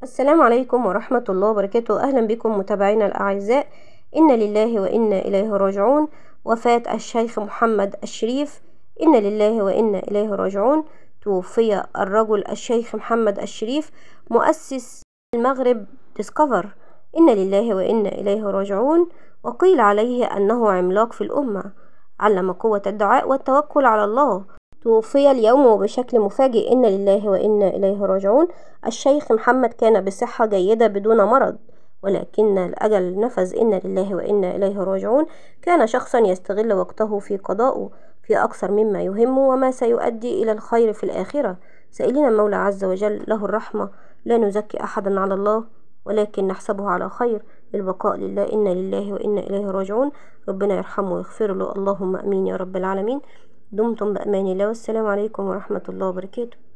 السلام عليكم ورحمة الله وبركاته. أهلا بكم متابعينا الأعزاء. إن لله وإنا إليه راجعون. وفاة الشيخ محمد الشريف. إن لله وإنا إليه راجعون. توفي الرجل الشيخ محمد الشريف مؤسس المغرب ديسكفر. إن لله وإنا إليه راجعون. وقيل عليه أنه عملاق في الأمة، علم قوة الدعاء والتوكل على الله. توفي اليوم وبشكل مفاجئ. إن لله وإنا إليه راجعون. الشيخ محمد كان بصحة جيدة بدون مرض، ولكن الأجل نفذ. إن لله وإنا إليه راجعون. كان شخصا يستغل وقته في قضائه في أكثر مما يهمه وما سيؤدي إلى الخير في الآخرة، سائلين المولى عز وجل له الرحمة. لا نزكي أحدا على الله، ولكن نحسبه على خير. البقاء لله. إن لله وإنا إليه راجعون. ربنا يرحمه ويغفر له، اللهم أمين يا رب العالمين. دمتم بأمان الله، والسلام عليكم ورحمة الله وبركاته.